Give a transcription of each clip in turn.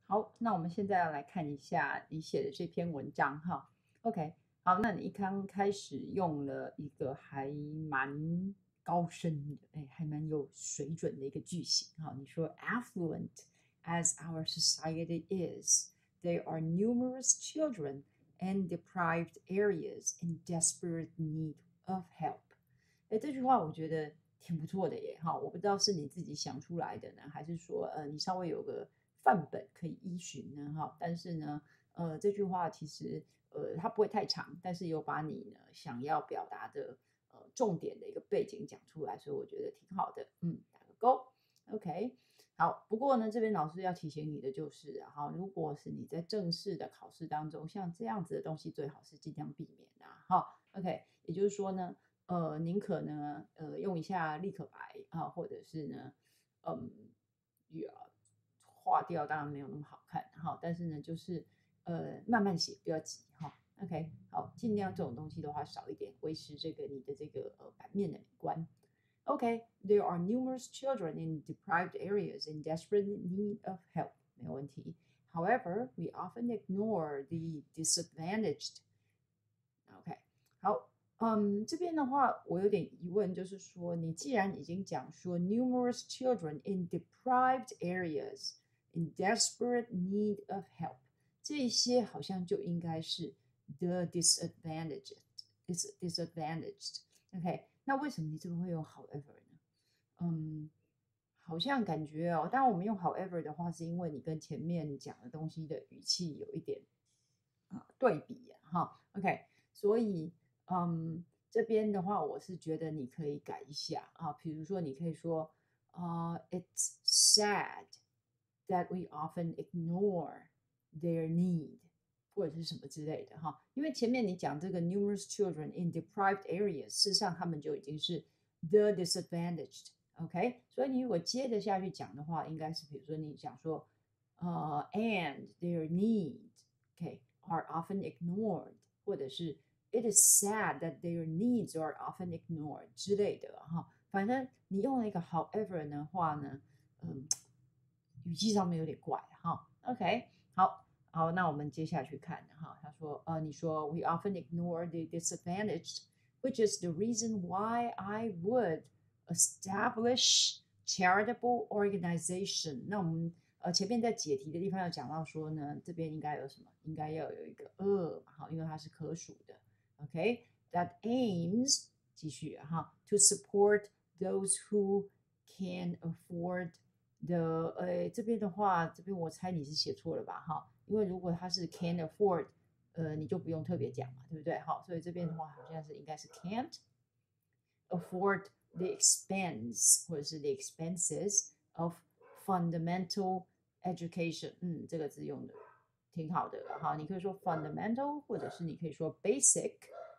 好，那我们现在要来看一下你写的这篇文章哈。OK，好，那你一刚开始用了一个还蛮高深的，还蛮有水准的一个句型哈。你说 affluent as our society is, there are numerous children in deprived areas in desperate need of help。这句话我觉得挺不错的耶哈，我不知道是你自己想出来的呢，还是说你稍微有个范本可以依循呢哈。但是呢，这句话其实它不会太长，但是有把你呢想要表达的重点的一个背景讲出来，所以我觉得挺好的，打个勾。OK，好，不过呢，这边老师要提醒你的就是，哈，如果是你在正式的考试当中，像这样子的东西，最好是尽量避免啊，哈，OK，也就是说呢，宁可呢，用一下立可白啊，或者是呢，嗯，划掉当然没有那么好看哈，但是呢，就是慢慢写，不要急哈。OK，好，尽量这种东西的话少一点，维持这个你的这个版面的美观。Okay, there are numerous children in deprived areas in desperate need of help. 没有问题。However, we often ignore the disadvantaged. OK，好，这边的话我有点疑问，就是说，你既然已经讲说 numerous children in deprived areas in desperate need of help，这些好像就应该是 the disadvantaged。OK，那为什么你这个会用 however 呢？好像感觉哦，当然我们用 however 的话，是因为你跟前面讲的东西的语气有一点对比哈。OK，所以这边的话，我是觉得你可以改一下啊，比如说你可以说it's sad that we often ignore their need，或者是什么之类的哈。因为前面你讲这个 numerous children in deprived areas，事实上他们就已经是 the disadvantaged。OK，所以你如果接着下去讲的话，应该是比如说你讲说and their needs，OK，are often ignored，或者是 it is sad that their needs are often ignored 之类的哈。反正你用了一个 however 的话呢，语气上面有点怪哈。OK，好，那我们接下去看哈。他说，你说 we often ignore the disadvantaged，which is the reason why I would establish charitable organization。那我们前面在解题的地方有讲到说呢，这边应该有什么？应该要有一个好，因为它是可数的。OK，that aims 继续哈 to support those who can afford the 这边的话，这边我猜你是写错了吧哈？因为如果它是 can afford，你就不用特别讲嘛，对不对？好，所以这边的话好像是应该是 can't afford the expense 或者是 the expenses of fundamental education。这个字用的挺好的哈，你可以说 fundamental，或者是你可以说 basic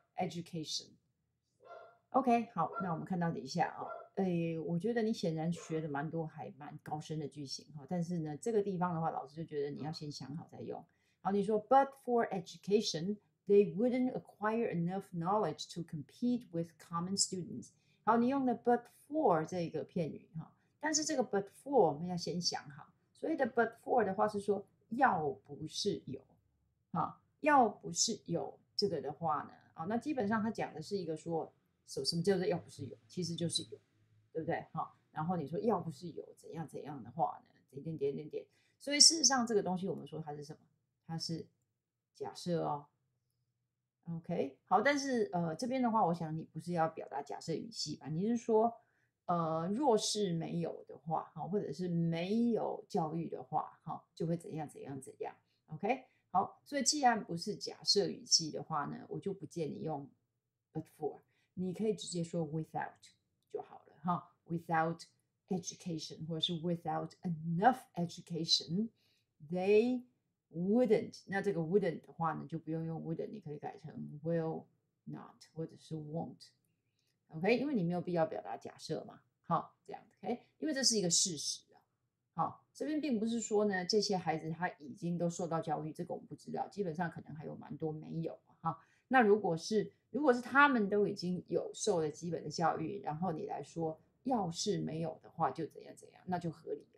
education。OK，好，那我们看到底下啊，我觉得你显然学的蛮多，还蛮高深的句型哈。但是呢，这个地方的话，老师就觉得你要先想好再用。好，你说 But for education, they wouldn't acquire enough knowledge to compete with common students。好，你用了 But for 这个片语哈，但是这个 But for 我们要先想好，所谓的 But for 的话是说要不是有，要不是有这个的话呢，那基本上他讲的是一个说。什么叫做要不是有，其实就是有，对不对？然后你说要不是有怎样怎样的话呢？点，所以事实上这个东西我们说它是什么？它是假设哦。OK，好，但是这边的话，我想你不是要表达假设语气吧？你是说若是没有的话，或者是没有教育的话，就会怎样怎样怎样。OK，好，所以既然不是假设语气的话呢，我就不建议用 but for。你可以直接说 without 就好了哈 ，without education 或者是 without enough education，they wouldn't。那这个 wouldn't 的话呢，就不用用 wouldn't，你可以改成 will not 或者是 won't。OK，因为你没有必要表达假设嘛，好，这样 OK，因为这是一个事实啊。好，这边并不是说呢，这些孩子他已经都受到教育，这个我们不知道，基本上可能还有蛮多没有哈。那如果是他们都已经有受了基本的教育，然后你来说要是没有的话就怎样怎样，那就合理了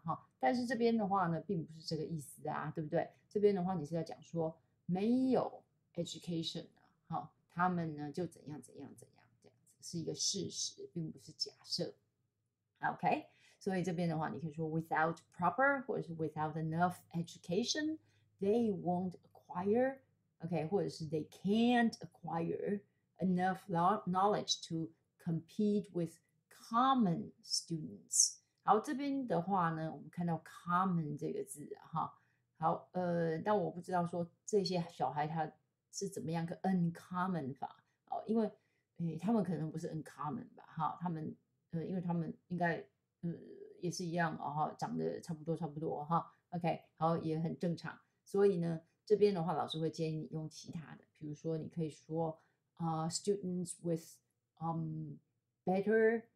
哈。但是这边的话呢，并不是这个意思啊，对不对？这边的话，你是在讲说没有 education 啊，好，他们呢就怎样怎样怎样这样子，是一个事实，并不是假设。OK，所以这边的话，你可以说 without proper 或者是 without enough education, they won't acquire OK，或者是 they can't acquire enough knowledge to compete with common students。好，这边的话呢，我们看到 common 这个字啊，哈，好，但我不知道说这些小孩他是怎么样个 uncommon 法哦，因为他们可能不是 uncommon 吧，哈，他们因为他们应该也是一样哦，哈，长得差不多哈，OK，好，也很正常，所以呢。这边的话，老师会建议你用其他的，比如说你可以说students with better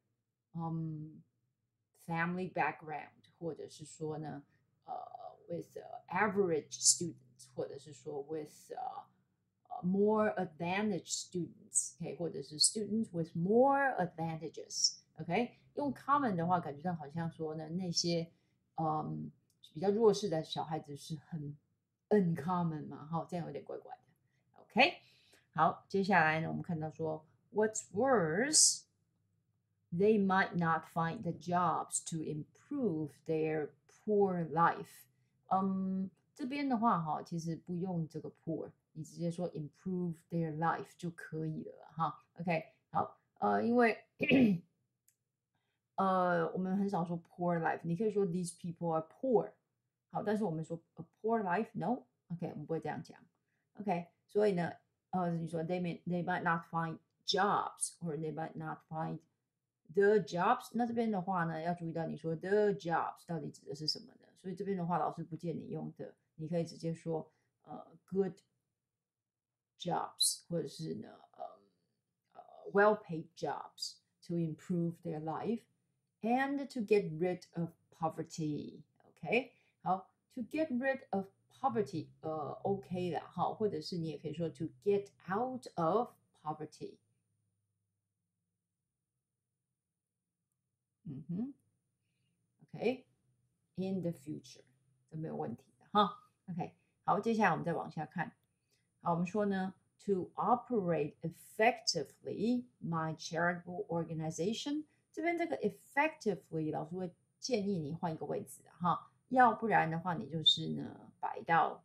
family background，或者是说呢with average students，或者是说 with more advantaged students，OK，或者是 students with more advantages，OK，用 common 的话，感觉上好像说呢那些比较弱势的小孩子是很 uncommon 嘛，哈，这样有点怪怪的。OK，好，接下来呢，我们看到说，What's worse, they might not find the jobs to improve their poor life。这边的话哈，其实不用这个 poor，你直接说 improve their life 就可以了哈。OK，好，因为我们很少说 poor life，你可以说 these people are poor。好，但是我们说 a poor life no，OK，我们不会这样讲。OK，所以呢，你说 they might not find jobs，或者 they might not find the jobs。那这边的话呢，要注意到你说 the jobs 到底指的是什么呢？所以这边的话，老师不建议你用的，你可以直接说good jobs，或者是呢well paid jobs to improve their life and to get rid of poverty。OK，好，to get rid of poverty，OK 的哈，或者是你也可以说 to get out of poverty。嗯哼，OK，in the future，这没有问题的哈。OK，好，接下来我们再往下看。好，我们说呢，to operate effectively my charitable organization，这边这个 effectively，老师会建议你换一个位置哈，要不然的话，你就是呢摆到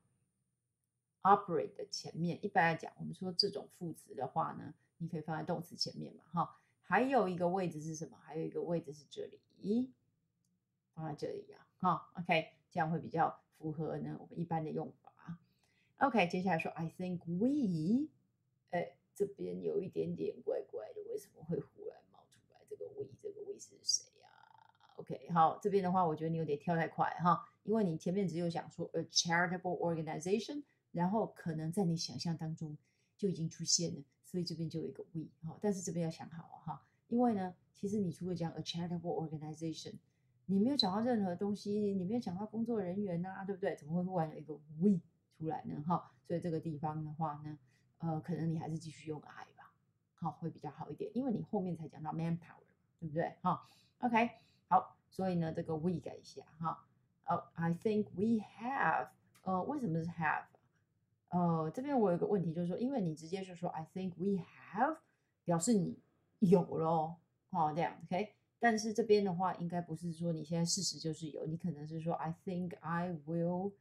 operate 的前面。一般来讲，我们说这种副词的话呢，你可以放在动词前面嘛，哈。还有一个位置是什么？还有一个位置是这里，放在这里呀，哈。OK，这样会比较符合呢我们一般的用法。OK，接下来说 I think we，这边有一点点怪怪的，为什么会忽然冒出来这个 we？这个 we 是谁呀？OK，好，这边的话，我觉得你有点跳太快哈，因为你前面只有想说 a charitable organization，然后可能在你想象当中就已经出现了，所以这边就有一个 we 哈，但是这边要想好哈，因为呢，其实你除了讲 a charitable organization，你没有讲到任何东西，你没有讲到工作人员呐、对不对？怎么会忽然有一个 we 出来呢？哈，所以这个地方的话呢，可能你还是继续用 I 吧，好，会比较好一点，因为你后面才讲到 manpower，对不对？哈，OK，好，所以呢，这个 we 改一下哈。I think we have，为什么是 have？这边我有个问题，就是说，因为你直接就说 I think we have，表示你有咯，哦，这样 OK。但是这边的话，应该不是说你现在事实就是有，你可能是说 I think I will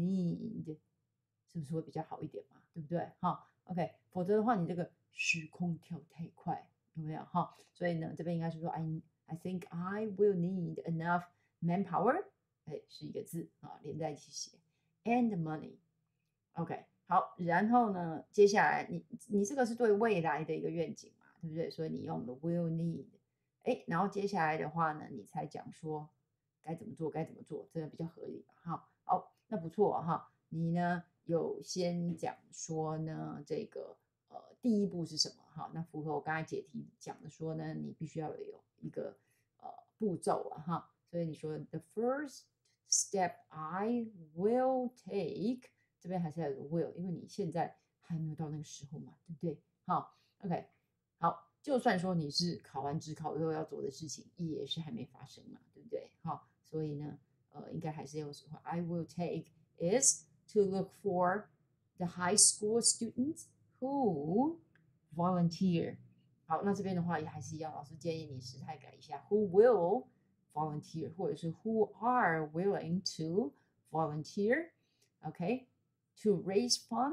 need，是不是会比较好一点嘛？对不对？哈，OK，否则的话，你这个时空跳太快，有没有？哈，所以呢，这边应该是说 I think I will need enough manpower，是一个字啊，连在一起写 and money。OK，好，然后呢，接下来你这个是对未来的一个愿景嘛，对不对？所以你用了 will need，然后接下来的话呢，你才讲说该怎么做，该怎么做，这个比较合理吧？哈，好，那不错哈，你呢有先讲说呢这个第一步是什么？哈，那符合我刚才解题讲的说呢，你必须要有一个步骤啊哈，所以你说 the first step I will take。这边还是要有个 will，因为你现在还没有到那个时候嘛，对不对？好，OK，好，就算说你是考完职考以后要做的事情，也是还没发生嘛，对不对？好，所以呢， 应该还是要说 I will take is to look for the high school students who volunteer。好，那这边的话也还是一样，老师建议你时态改一下，who will volunteer，或者是 who are willing to volunteer，OK，to raise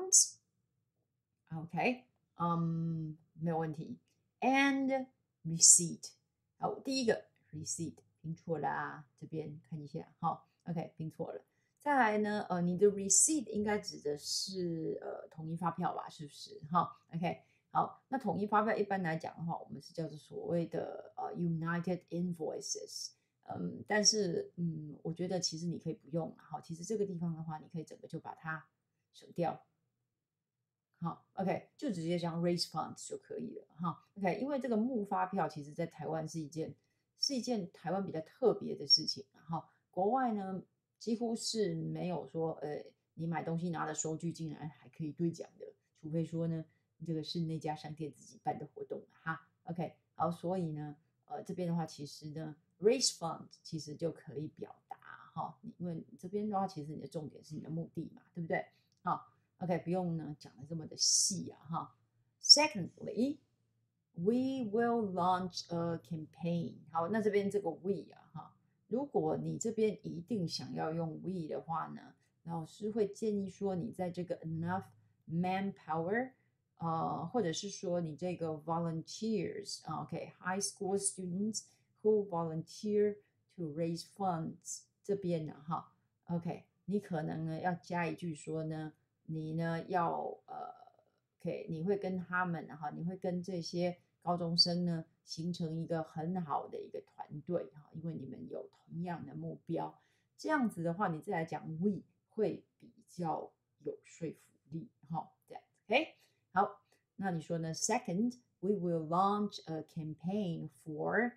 funds，OK，没有问题，and receipt。好，第一个 receipt 拼错了啊，这边看一下，好，OK，拼错了。再来呢，你的 receipt 应该指的是统一发票吧，是不是？哈，OK，好，那统一发票一般来讲的话，我们是叫做所谓的United Invoices，但是我觉得其实你可以不用了，哈，其实这个地方的话，你可以整个就把它省掉。好，OK，就直接讲 raise funds 就可以了哈。OK，因为这个募发票其实在台湾是一件台湾比较特别的事情哈。国外呢几乎是没有说你买东西拿的收据竟然还可以兑奖的，除非说呢这个是那家商店自己办的活动哈。OK，好，所以呢这边的话其实呢 raise funds 其实就可以表达哈，因为这边的话其实你的重点是你的目的嘛，对不对？好。OK，不用呢讲的这么的细啊哈。Secondly, we will launch a campaign。好，那这边这个 we 啊哈，如果你这边一定想要用 we 的话呢，老师会建议说你在这个 enough manpower，或者是说你这个 volunteers，OK，high school students who volunteer to raise funds 这边呢哈，OK，你可能呢要加一句说呢。你呢要，OK，你会跟他们哈，你会跟这些高中生呢形成一个很好的一个团队哈，因为你们有同样的目标，这样子的话，你再来讲 we 会比较有说服力哈，这样 OK，好，那你说呢？Second, we will launch a campaign for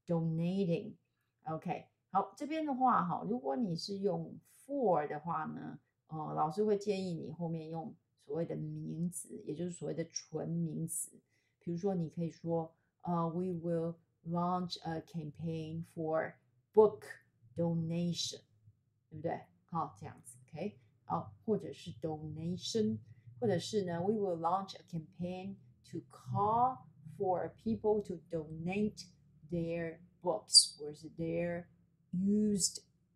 donating，OK，好，这边的话哈，如果你是用 for 的话呢？老师会建议你后面用所谓的名词，也就是所谓的纯名词。比如说，你可以说，We will launch a campaign for book donation，对不对？好，这样子，OK，好，或者是 donation，或者是呢，We will launch a campaign to call for people to donate their books or their used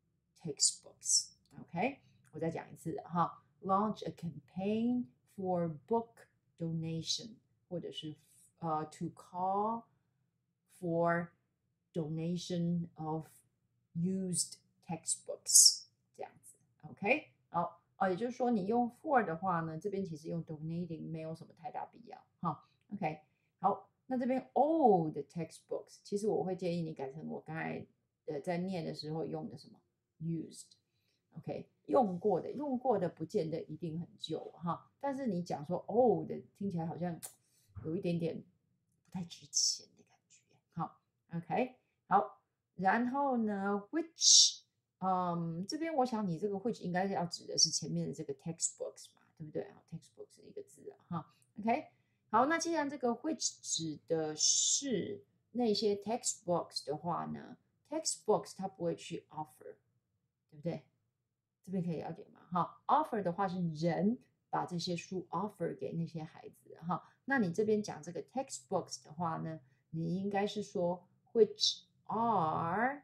textbooks，OK。我再讲一次哈，launch a campaign for book donation，或者是to call for donation of used textbooks 这样子，OK，好，也就是说你用 for 的话呢，这边其实用 donating 没有什么太大必要哈，OK，好，那这边 old textbooks，其实我会建议你改成我刚才在念的时候用的什么 used。OK，用过的不见得一定很旧哈，但是你讲说 old 听起来好像有一点点不太值钱的感觉。好 ，OK，好，然后呢，which，这边我想你这个 which 应该是要指的是前面的这个 textbooks 嘛，对不对？textbooks 是一个字啊，哈，OK，好，那既然这个 which 指的是那些 textbooks 的话呢，textbooks 它不会去 offer，对不对？这边可以了解吗？哈，offer 的话是人把这些书 offer 给那些孩子哈。那你这边讲这个 textbooks 的话呢，你应该是说 which are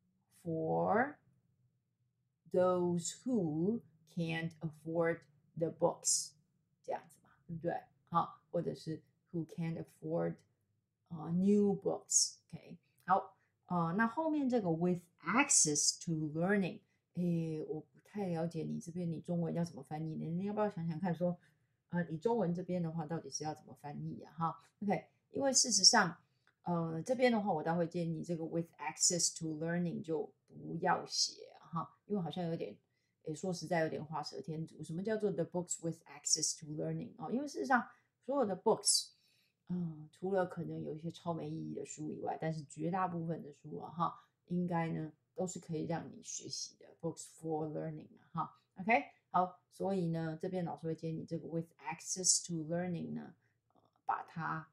for those who can't afford the books 这样子嘛，对不对？好，或者是 who can't afford new books，OK，好，那后面这个 with access to learning，我不太了解你这边你中文要怎么翻译呢？你要不要想想看说，你中文这边的话到底是要怎么翻译啊？哈，OK，因为事实上，这边的话我倒会建议这个 with access to learning 就不要写哈，因为好像有点，说实在有点画蛇添足。什么叫做 the books with access to learning 哦？因为事实上所有的 books，除了可能有一些超没意义的书以外，但是绝大部分的书啊哈，应该呢都是可以让你学习的 books for learning 哈。OK，好，所以呢这边老师会建议你这个 with access to learning 呢，把它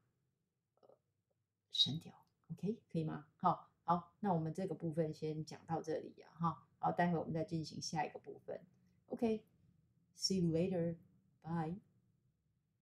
删掉，OK，可以吗？好，好，那我们这个部分先讲到这里啊，哈。 好，待会我们再进行下一个部分。OK，see you later，bye。